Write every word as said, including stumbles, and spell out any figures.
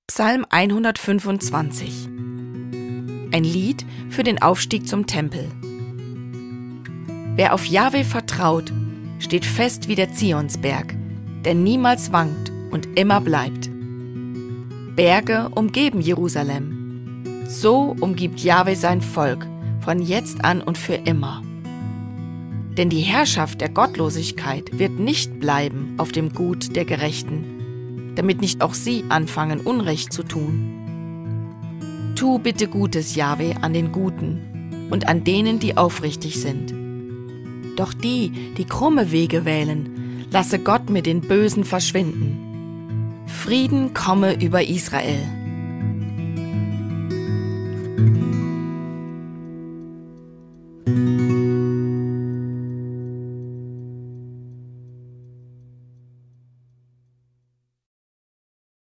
Psalm hundertfünfundzwanzig. Ein Lied für den Aufstieg zum Tempel. Wer auf Jahwe vertraut, steht fest wie der Zionsberg, der niemals wankt und immer bleibt. Berge umgeben Jerusalem. So umgibt Jahwe sein Volk, von jetzt an und für immer. Denn die Herrschaft der Gottlosigkeit wird nicht bleiben auf dem Gut der Gerechten, damit nicht auch sie anfangen, Unrecht zu tun. Tu bitte Gutes, Jahwe, an den Guten und an denen, die aufrichtig sind. Doch die, die krumme Wege wählen, lasse Gott mit den Bösen verschwinden. Frieden komme über Israel.